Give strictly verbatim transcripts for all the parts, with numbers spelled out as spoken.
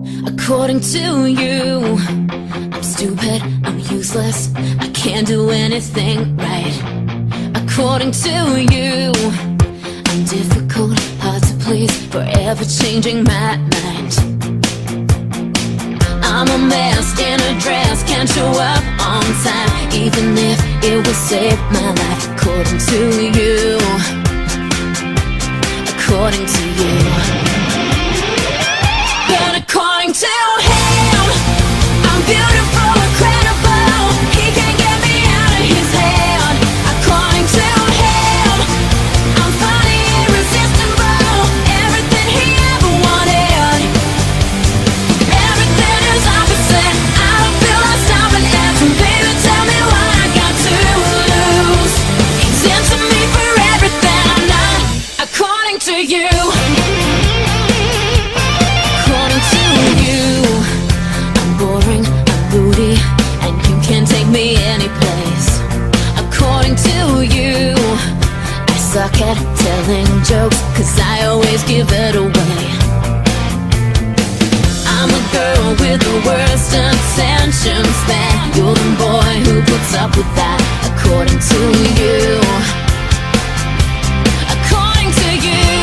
According to you, I'm stupid, I'm useless, I can't do anything right. According to you, I'm difficult, hard to please, forever changing my mind. I'm a mess in a dress, can't show up on time, even if it would save my life. According to you, according to you. But according to him, I'm beautiful, incredible, he can't get me out of his head. According to him, I'm funny, irresistible, everything he ever wanted. Everything is opposite, I don't feel like stopping it. So baby, tell me what I got to lose. He's into me for everything I'm not. According to you, according to you, I'm boring, I'm moody, and you can't take me anyplace. According to you, I suck at telling jokes, cause I always give it away. I'm a girl with the worst intentions, that you're the boy who puts up with that. According to you, according to you.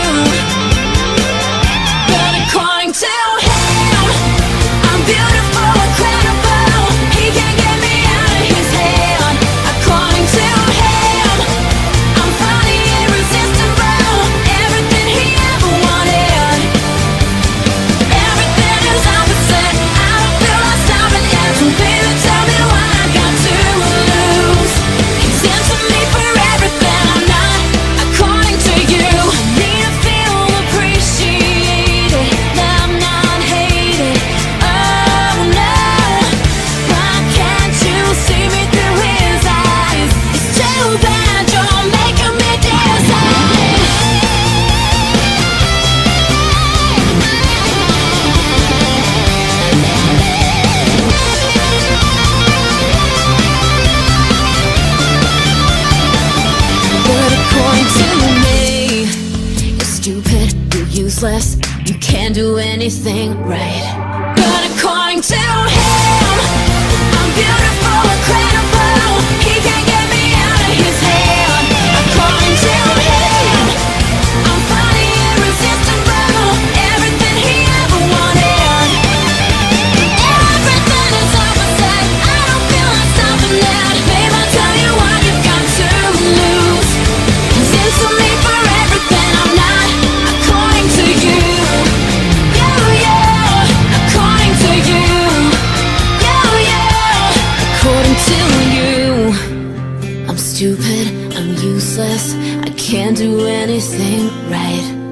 But according to him, I'm beautiful, incredible, he can't get me out of his head. According to him, I'm funny, irresistible, everything he ever wanted. Everything is opposite, I don't feel like stopping it. So baby, tell me what I got to lose. He's into me for everything I'm not. According to you, I need to feel appreciated, that I'm not hated. Oh no, why can't you see me through his eyes? It's too bad you're making me decide. But according to me, you're stupid, you're useless, you can't do anything right. But according to him, I'm beautiful, incredible, he can't get me out of his head. According to him, I'm funny, irresistible, everything he ever wanted. Everything is opposite, I don't feel like stopping it. Babe, I'll tell you what you've got to lose. He's into me for everything I'm not. According to you, yeah, yeah. According to you, yeah, yeah. According to you, I'm stupid, I'm useless, I can't do anything right.